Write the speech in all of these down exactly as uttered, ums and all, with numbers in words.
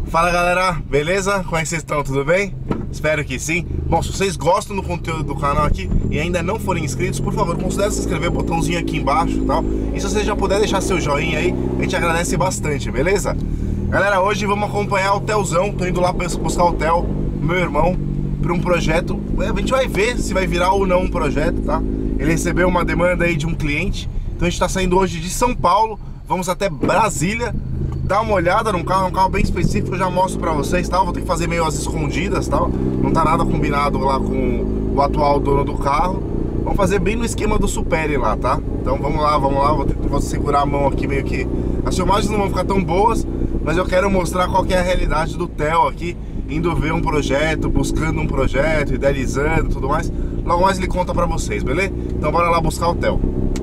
Fala galera, beleza? Como é que vocês estão? Tudo bem? Espero que sim. Bom, se vocês gostam do conteúdo do canal aqui e ainda não forem inscritos, por favor, considere se inscrever, botãozinho aqui embaixo e tal. E se você já puder deixar seu joinha aí, a gente agradece bastante, beleza? Galera, hoje vamos acompanhar o Telzão. Tô indo lá pra buscar o Tel, meu irmão, para um projeto. A gente vai ver se vai virar ou não um projeto, tá? Ele recebeu uma demanda aí de um cliente. Então a gente tá saindo hoje de São Paulo, vamos até Brasília, dar uma olhada num carro, um carro bem específico, eu já mostro pra vocês, tá? Vou ter que fazer meio às escondidas, tá? Não tá nada combinado lá com o atual dono do carro. Vamos fazer bem no esquema do Superi lá, tá? Então vamos lá, vamos lá, vou, ter, vou segurar a mão aqui meio que... As filmagens não vão ficar tão boas, mas eu quero mostrar qual que é a realidade do Tel aqui, indo ver um projeto, buscando um projeto, idealizando e tudo mais. Logo mais ele conta pra vocês, beleza? Então bora lá buscar o Tel.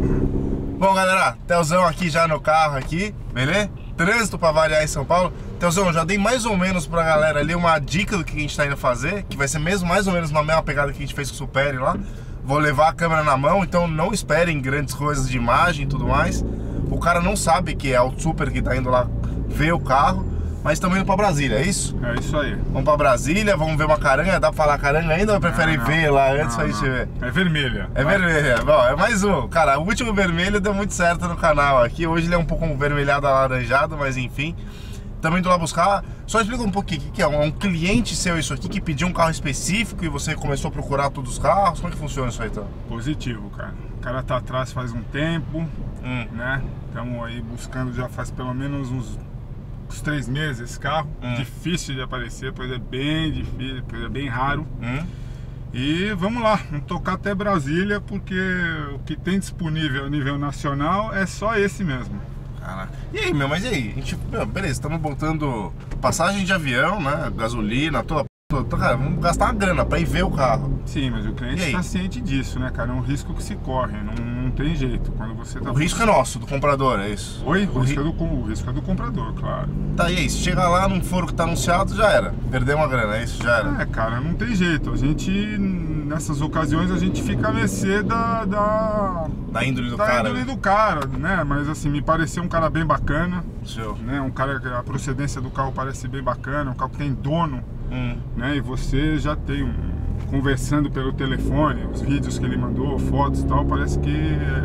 Bom galera, Telzão aqui já no carro aqui, beleza? Trânsito pra variar em São Paulo. Telzão, já dei mais ou menos pra galera ali uma dica do que a gente tá indo fazer, que vai ser mesmo mais ou menos na mesma pegada que a gente fez com o Superi lá. Vou levar a câmera na mão, então não esperem grandes coisas de imagem e tudo mais. O cara não sabe que é o Super que tá indo lá ver o carro, mas estamos indo pra Brasília, é isso? É isso aí. Vamos pra Brasília, vamos ver uma caranga. Dá pra falar caranga ainda ou prefere ver lá antes pra gente ver? É vermelha. É vai. vermelha, bom, é mais um. Cara, o último vermelho deu muito certo no canal aqui. Hoje ele é um pouco vermelhado, alaranjado, mas enfim. Estamos indo lá buscar. Só explica um pouquinho, o que é? Um cliente seu isso aqui que pediu um carro específico e você começou a procurar todos os carros? Como é que funciona isso aí, então? Positivo, cara. O cara tá atrás faz um tempo, Hum. né? Estamos aí buscando já faz pelo menos uns, uns três meses esse carro. Hum. Difícil de aparecer, pois é bem difícil, pois é bem raro. Hum? E vamos lá, vamos tocar até Brasília, porque o que tem disponível a nível nacional é só esse mesmo. Caraca. E aí, meu, mas e aí? A gente, meu, beleza, estamos botando passagem de avião, né? Gasolina, toda, toda. Cara, vamos gastar uma grana pra ir ver o carro. Sim, mas o cliente está ciente disso, né, cara? É um risco que se corre, não, não tem jeito. Quando você tá O risco é nosso, do comprador, é isso? Oi? O, O risco, ri... é do, o risco é do comprador, claro. Tá, e aí? Se chegar lá, não for o que tá anunciado, já era. Perdeu uma grana, é isso? Já era. É, cara, não tem jeito. A gente, nessas ocasiões, a gente fica a mercê da... Da, da índole do da cara. índole do cara, né? Mas assim, me pareceu um cara bem bacana. Seu. Né? Um cara que a procedência do carro parece bem bacana, um carro que tem dono. Hum. Né? E você já tem um... Conversando pelo telefone, os vídeos que ele mandou, fotos e tal, parece que...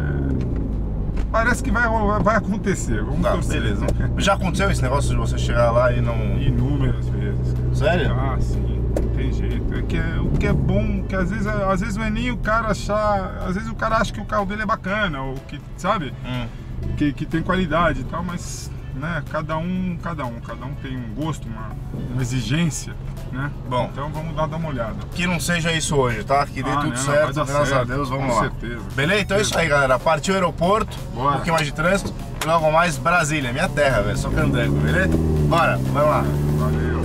É... Parece que vai, vai acontecer. Vamos Tá, torcer. beleza. Já aconteceu esse negócio de você chegar lá e não... Inúmeras vezes. Sério? Ah, sim, não tem jeito. É que é, o que é bom, que às vezes, às vezes não é nem o cara achar. Às vezes o cara acha que o carro dele é bacana, ou que, sabe? Hum. Que, que tem qualidade e tal, mas né, cada um, cada um, cada um tem um gosto, uma, uma exigência, né? Bom. Então vamos lá dar uma olhada. Que não seja isso hoje, tá? Que dê Ah, tudo não, certo, vai dar graças certo, a Deus, vamos com lá. certeza. Beleza? Então é isso aí, galera. Partiu o aeroporto, Bora. um pouquinho mais de trânsito e logo mais Brasília, minha terra, velho. Só candango, beleza? Bora, vamos lá. Valeu.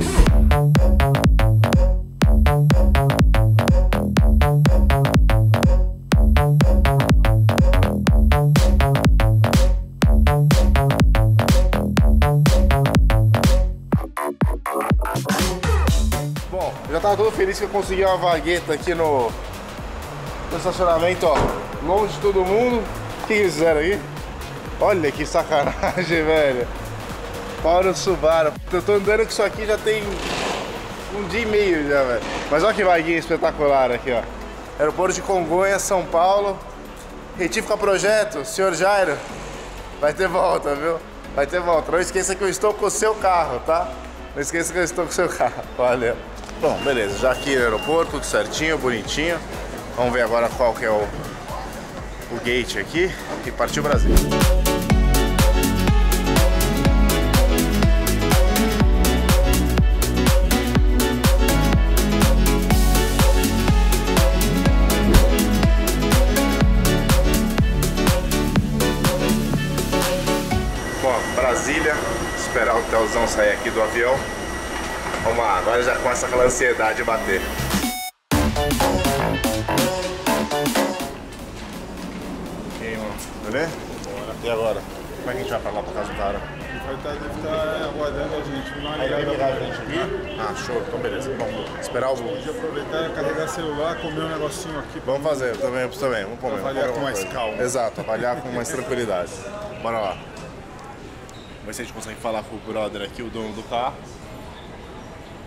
Bom, eu já tava todo feliz que eu consegui uma vagueta aqui no, no estacionamento, ó, longe de todo mundo. O que eles fizeram aí? Olha que sacanagem, velho. Para o Subaru. Eu tô andando com isso aqui já tem um dia e meio já, velho. Mas olha que vaguinha espetacular aqui, ó. Aeroporto de Congonhas, São Paulo. Retífica projeto, senhor Jairo. Vai ter volta, viu? Vai ter volta. Não esqueça que eu estou com o seu carro, tá? Não esqueça que eu estou com o seu carro. Valeu. Bom, beleza. Já aqui no aeroporto, tudo certinho, bonitinho. Vamos ver agora qual que é o, o gate aqui. E partiu Brasil. Bom, Brasília. Esperar o Telzão sair aqui do avião. Vamos lá, agora já começa aquela ansiedade de bater. E aí, mano, beleza? Bora. E agora? Como é que a gente vai pra lá, pra casa do cara? Vai estar, deve estar aguardando a gente. Não Aí ele vai ligar a gente aqui? Ah, show, então beleza. Bom, esperar o... Pode aproveitar, carregar celular, comer um negocinho aqui. Vamos fazer, também, também. Vamos comer. Avaliar vamos com mais coisa. calma. Exato, avaliar com mais tranquilidade. Bora lá. Vamos ver se a gente consegue falar com o brother aqui, o dono do carro.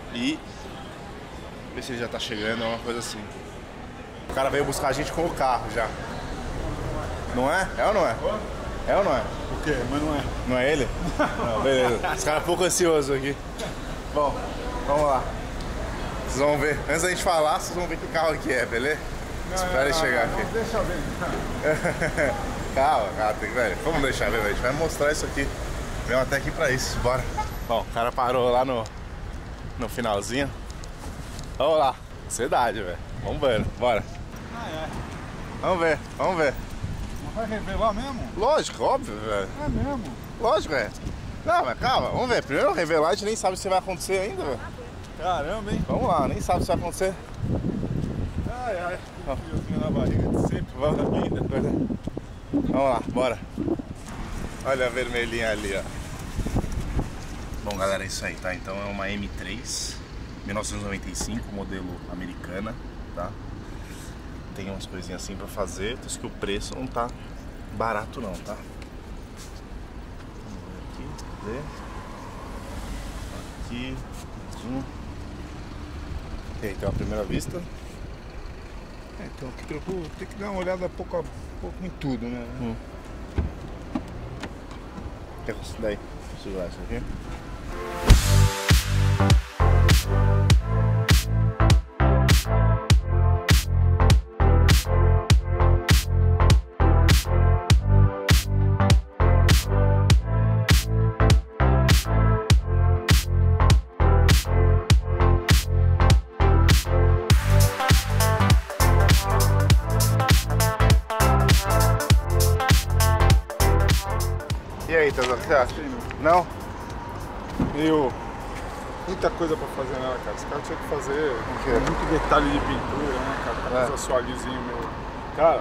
e ver se ele já tá chegando, uma coisa assim. O cara veio buscar a gente com o carro já. Não é? É ou não é? É ou não é? O quê? Mas não é. Não é ele? Não, beleza. Os caras pouco ansiosos aqui. Bom, vamos lá. Vocês vão ver. Antes da gente falar, vocês vão ver que carro que é, beleza? Espera ele chegar não, aqui. Não, deixa eu ver. Calma, calma, tem que ver. Vamos deixar ver, a gente vai mostrar isso aqui. Vem até aqui pra isso, bora. Bom, o cara parou lá no, no finalzinho. Vamos lá, ansiedade, velho. Vamos ver, bora. Ah, é. Vamos ver, vamos ver. Não vai revelar mesmo? Lógico, óbvio, velho. É mesmo. Lógico, é. Não, mas calma, vamos ver. Primeiro revelar, a gente nem sabe se vai acontecer ainda, velho. Caramba, hein? Vamos lá, nem sabe se vai acontecer. Ai, ai, que friozinho na barriga de sempre. Vamos, vamos lá, bora. Olha a vermelhinha ali, ó. Bom, galera, é isso aí, tá? Então é uma M três mil novecentos e noventa e cinco, modelo americana, tá? Tem umas coisinhas assim pra fazer, por isso que o preço não tá barato não, tá? Vamos ver aqui, cadê? Aqui, aqui. E aí, tem uma primeira vista. É, então eu vou ter que dar uma olhada pouco a pouco em tudo, né? Hum. Quer daí? Vou segurar isso aqui. E aí, Tazão, o que você acha? Não? Meio... muita coisa pra fazer nela, cara. Esse cara tinha que fazer quê? muito detalhe de pintura, né, cara? Tá É. com os assoalhozinhos meio... Cara,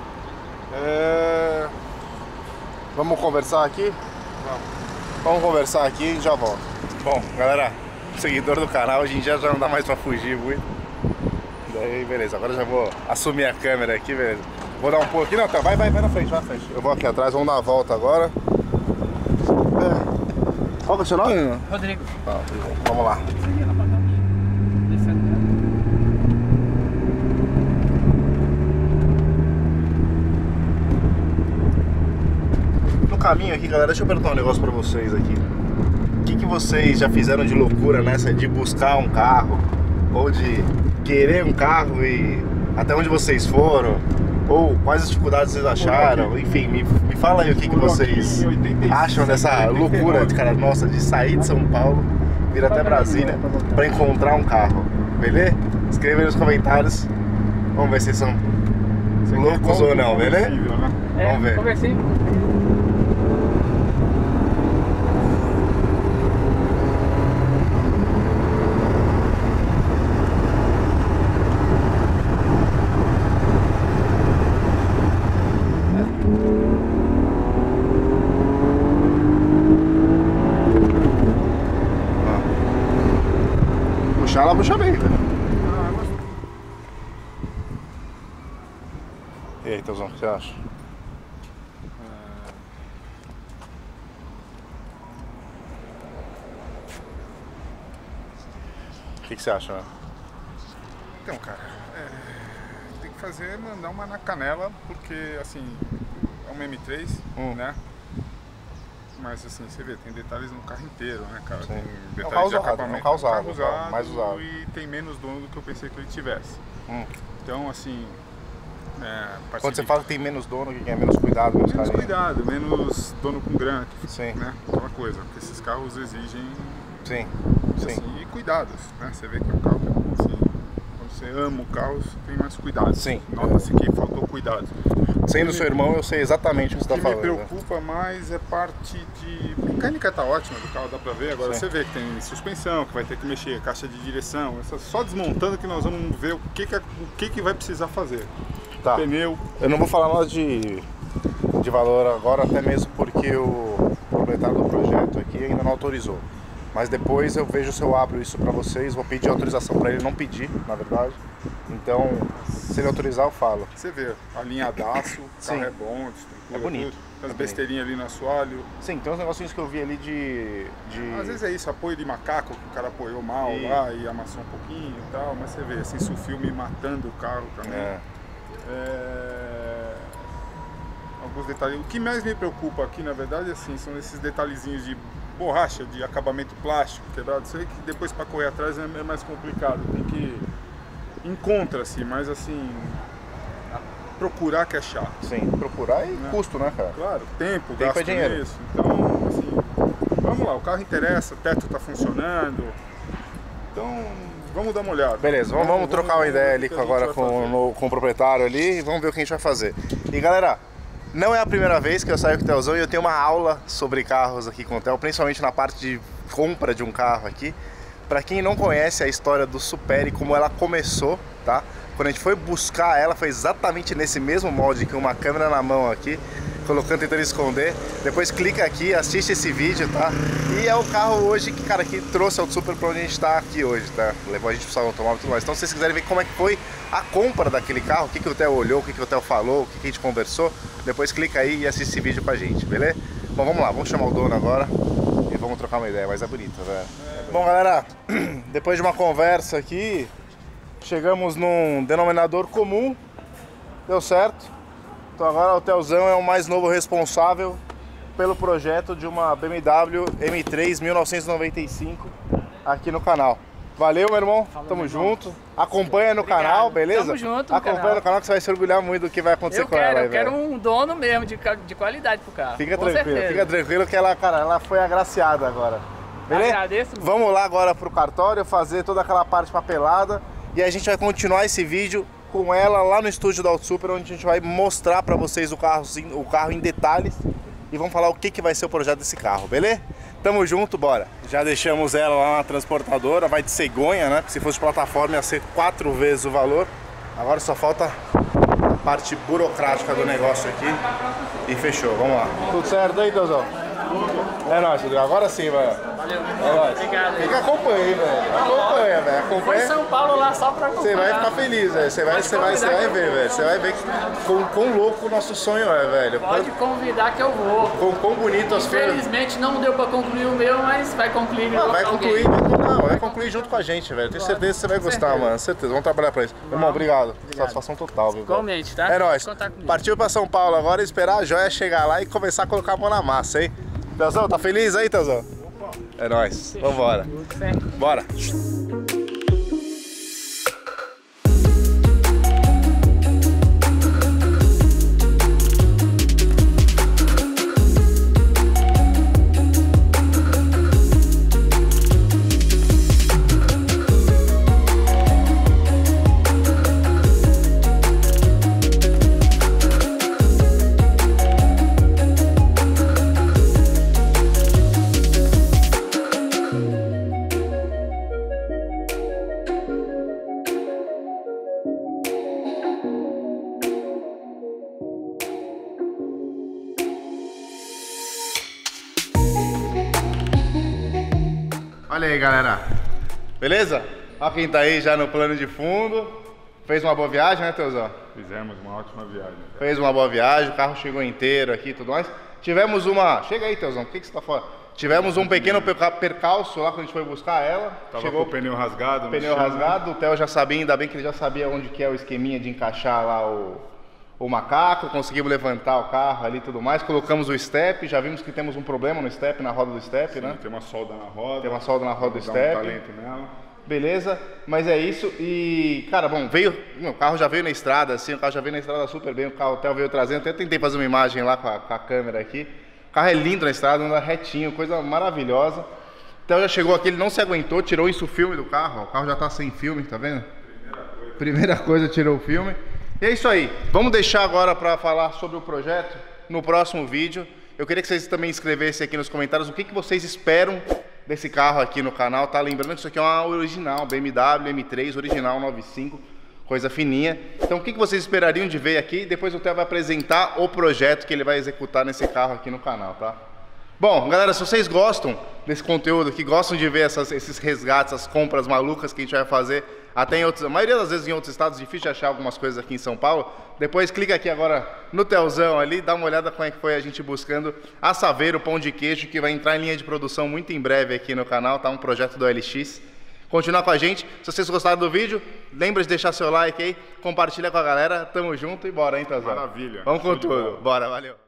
é... Vamos conversar aqui? Vamos. Vamos conversar aqui e já volto. Bom, galera, seguidor do canal, hoje em dia já não dá mais pra fugir muito. Daí, beleza, agora eu já vou assumir a câmera aqui, beleza. Vou dar um pouco aqui, não, tá, vai, vai, vai na frente, vai na frente. Eu vou aqui atrás, vamos dar a volta agora. É. Qual que é o seu nome? Rodrigo. Tá, vamos lá. No caminho aqui, galera, deixa eu perguntar um negócio pra vocês aqui. O que, que vocês já fizeram de loucura nessa de buscar um carro? Ou de querer um carro e até onde vocês foram? Ou quais dificuldades vocês acharam? Enfim, me, me fala aí o que, que vocês acham dessa loucura de cara nossa de sair de São Paulo, vir até Brasília pra encontrar um carro, beleza? Escreva aí nos comentários. Vamos ver se vocês são loucos ou não, beleza? É, Vamos ver. conversei. Puxar ela, puxa bem, velho. E aí, Tazão, o que você acha? O que, que você acha, né? Então, cara, é... tem que fazer, mandar uma na canela, porque, assim, é uma M três, Hum. né? Mas, assim, você vê, tem detalhes no carro inteiro, né, cara? Sim. Tem É um detalhes carro de usado, acabamento. é um carro usado, carro usado mais usado. E tem menos dono do que eu pensei que ele tivesse. Hum. Então, assim... É, Quando você fala que tem menos dono, que é menos cuidado, menos menos carinho. cuidado, menos dono com grana, Sim. né? Aquela coisa, porque esses carros exigem Sim, sim. assim, e cuidados, né? Você vê que o carro, assim, quando você ama o carro, você tem mais cuidado. Sim. Nota-se que faltou cuidado. Sendo seu irmão, eu sei exatamente o que você O está que me falando. né? preocupa mais é parte de... A mecânica tá ótima do carro, dá pra ver. Agora Sim. você vê que tem suspensão, que vai ter que mexer, caixa de direção. Essa, só desmontando que nós vamos ver o que que, o que, que vai precisar fazer. Tá. Pneu. Eu não vou falar nada de, de valor agora, até mesmo porque o proprietário do projeto aqui ainda não autorizou. Mas depois eu vejo se eu abro isso pra vocês, vou pedir autorização pra ele, não pedir, na verdade. Então, se ele autorizar, eu falo. Você vê, alinhadaço, o Sim. carro é bom, estrutura, É bonito. tudo. as besteirinhas ali no assoalho. Sim, tem uns negocinhos que eu vi ali de, de... Às vezes é isso, apoio de macaco, que o cara apoiou mal e... lá e amassou um pouquinho e tal, mas você vê, assim, se o filme matando o carro também. É. É... Alguns detalhes. O que mais me preocupa aqui, na verdade, assim, são esses detalhezinhos de borracha, de acabamento plástico quebrado. Sei que depois para correr atrás é mais complicado, tem que... Encontra-se, mas assim... Procurar que é chato. Sim, procurar e né? Custo, né, cara? Claro, tempo, tempo gasto é dinheiro. nisso. Então, assim, vamos lá, o carro interessa, o teto tá funcionando. Então, vamos dar uma olhada. Beleza, vamos, vamos, vamos trocar vamos, uma ideia ali agora com, no, com o proprietário ali e vamos ver o que a gente vai fazer. E galera, não é a primeira vez que eu saio com o Telzão e eu tenho uma aula sobre carros aqui com o Tel, principalmente na parte de compra de um carro aqui. Pra quem não conhece a história do Super e como ela começou, tá? Quando a gente foi buscar ela, foi exatamente nesse mesmo molde, com uma câmera na mão aqui, colocando, tentando esconder. Depois clica aqui, assiste esse vídeo, tá? E é o carro hoje que, cara, que trouxe o Super pra onde a gente tá aqui hoje, tá? Levou a gente pro salão automóvel e tudo mais. Então, se vocês quiserem ver como é que foi a compra daquele carro, o que, que o Theo olhou, o que, que o Theo falou, o que, que a gente conversou, depois clica aí e assiste esse vídeo com a gente, beleza? Bom, vamos lá, vamos chamar o dono agora e vamos trocar uma ideia, mas é bonita, velho. É, bom, galera, depois de uma conversa aqui, chegamos num denominador comum, deu certo. Então agora o Telzão é o mais novo responsável pelo projeto de uma B M W M três mil novecentos e noventa e cinco aqui no canal. Valeu, meu irmão, Fala, tamo meu junto. Irmão. Acompanha no Obrigado. Canal, beleza? Tamo junto no Acompanha canal. no canal que você vai se orgulhar muito do que vai acontecer eu com quero, ela. Eu quero um dono mesmo de, de qualidade pro carro. Fica com tranquilo, certeza. fica tranquilo que ela, cara, ela foi agraciada agora. Beleza? Agradeço. Vamos lá agora pro cartório fazer toda aquela parte papelada e a gente vai continuar esse vídeo com ela lá no estúdio da Auto Super, onde a gente vai mostrar pra vocês o carro, o carro em detalhes e vamos falar o que, que vai ser o projeto desse carro, beleza? Tamo junto, bora! Já deixamos ela lá na transportadora, vai de cegonha, né? Porque se fosse plataforma ia ser quatro vezes o valor. Agora só falta a parte burocrática do negócio aqui e fechou, vamos lá. Tudo certo aí, Teuzão? É nóis, agora sim, velho. Valeu, é nóis. Obrigado. Fica acompanha aí, velho. Acompanha, velho. Acompanha. Foi em São Paulo lá só pra acompanhar. Você vai ficar feliz, velho. Você vai, você vai, você vai ver, velho. Você vai ver quão, quão louco o nosso sonho é, velho. Pode convidar que eu vou. Quão, quão bonito as coisas. Infelizmente não deu pra concluir o meu, mas vai concluir. Não, vai concluir, não, vai concluir junto com a gente, velho. Tenho certeza que você vai gostar, certeza. mano. Certeza. Vamos trabalhar pra isso. Irmão, obrigado. obrigado. Satisfação total, viu? Igualmente, tá? É nóis. Partiu pra São Paulo agora, esperar a joia chegar lá e começar a colocar a mão na massa, hein? Teuzão, tá feliz aí, Teuzão? É nóis. Vambora. Bora. Olha aí, galera. Beleza? Olha quem tá aí já no plano de fundo. Fez uma boa viagem, né, Teuzão? Fizemos uma ótima viagem. Cara. Fez uma boa viagem, o carro chegou inteiro aqui e tudo mais. Tivemos uma... Chega aí, Teuzão, por que, que você tá fora? Tivemos um pequeno percalço lá quando a gente foi buscar ela. Tava chegou com o pneu rasgado. Pneu rasgado, o Theo já sabia, ainda bem que ele já sabia onde que é o esqueminha de encaixar lá o... o macaco, conseguimos levantar o carro ali e tudo mais, colocamos o step, já vimos que temos um problema no step, na roda do step, Sim, né? Tem uma solda na roda. Tem uma solda na roda do step. Um talento nela. Beleza, mas é isso e, cara, bom, veio, o carro já veio na estrada, assim, o carro já veio na estrada super bem, o carro o Theo veio trazendo, até tentei fazer uma imagem lá com a, com a câmera aqui. O carro é lindo na estrada, anda retinho, coisa maravilhosa. O Theo já chegou aqui, ele não se aguentou, tirou isso o filme do carro, ó, o carro já tá sem filme, tá vendo? Primeira coisa, Primeira coisa tirou o filme. E é isso aí, vamos deixar agora para falar sobre o projeto no próximo vídeo. Eu queria que vocês também escrevessem aqui nos comentários o que, que vocês esperam desse carro aqui no canal, tá? Lembrando que isso aqui é uma original, B M W M três, original noventa e cinco, coisa fininha. Então o que, que vocês esperariam de ver aqui? Depois o Theo vai apresentar o projeto que ele vai executar nesse carro aqui no canal, tá? Bom, galera, se vocês gostam desse conteúdo aqui, gostam de ver essas, esses resgates, essas compras malucas que a gente vai fazer, até em outros, a maioria das vezes em outros estados, difícil de achar algumas coisas aqui em São Paulo, depois clica aqui agora no telzão ali, dá uma olhada como é que foi a gente buscando a Saveiro Pão de Queijo, que vai entrar em linha de produção muito em breve aqui no canal, tá? Um projeto do L X. Continua com a gente. Se vocês gostaram do vídeo, lembra de deixar seu like aí, compartilha com a galera, tamo junto e bora, hein, Tazão? Maravilha. Vamos com tudo. Bora, valeu.